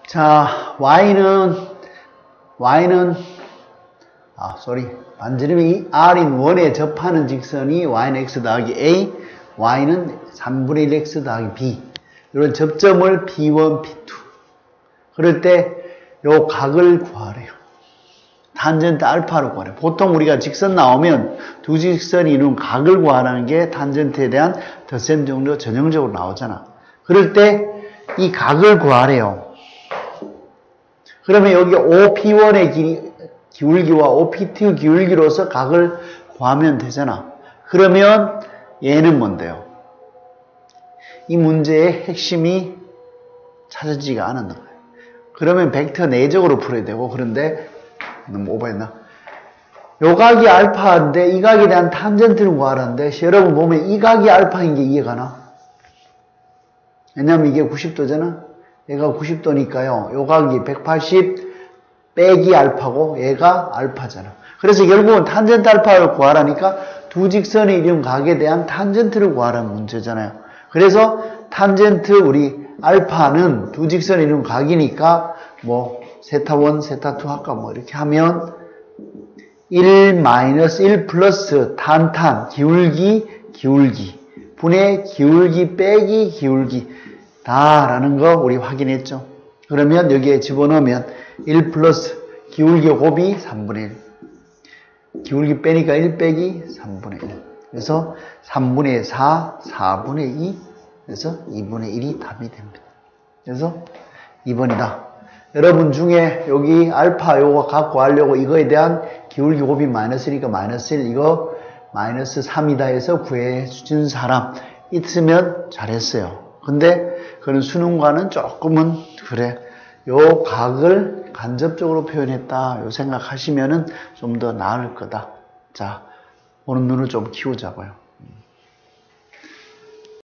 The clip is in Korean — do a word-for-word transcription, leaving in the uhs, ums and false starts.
자, y는, y는, 아, 쏘리. 반지름이 r인 일에 접하는 직선이 y는 x 더하기 a, y는 삼분의 일 x 더하기 b. 이런 접점을 비 일, 비 투. 그럴 때, 요 각을 구하래요. 탄젠트 알파로 구하래요. 보통 우리가 직선 나오면 두 직선이 이룬 각을 구하라는 게 탄젠트에 대한 덧셈 정도 전형적으로 나오잖아. 그럴 때, 이 각을 구하래요. 그러면 여기 오피원의 기, 기울기와 오피투 기울기로서 각을 구하면 되잖아. 그러면 얘는 뭔데요? 이 문제의 핵심이 찾아지지가 않았는 거예요. 그러면 벡터 내적으로 풀어야 되고, 그런데 너무 오버했나? 요 각이 알파인데 이 각에 대한 탄젠트를 구하라는데, 여러분 보면 이 각이 알파인 게 이해가나? 왜냐면 이게 구십 도잖아? 얘가 구십 도니까요. 요 각이 백팔십 빼기 알파고 얘가 알파잖아. 그래서 결국은 탄젠트 알파를 구하라니까 두 직선의 이룬 각에 대한 탄젠트를 구하라는 문제잖아요. 그래서 탄젠트 우리 알파는 두 직선의 이룬 각이니까 뭐 세타 일, 세타 이 할까 뭐 이렇게 하면 일 마이너스 일 플러스 탄탄 기울기 기울기 분의 기울기 빼기 기울기 다라는 거 우리 확인했죠. 그러면 여기에 집어넣으면 일 플러스 기울기 곱이 삼분의 일. 기울기 빼니까 일 빼기 삼분의 일. 그래서 삼분의 사, 사분의 이, 그래서 이분의 일이 답이 됩니다. 그래서 이 번이다. 여러분 중에 여기 알파 요거 갖고 하려고 이거에 대한 기울기 곱이 마이너스 일이니까 마이너스 일, 이거 마이너스 삼이다 해서 구해 준 사람 있으면 잘했어요. 근데 그런 수능과는 조금은 그래. 요 각을 간접적으로 표현했다. 요 생각하시면은 좀 더 나을 거다. 자, 오늘 눈을 좀 키우자고요.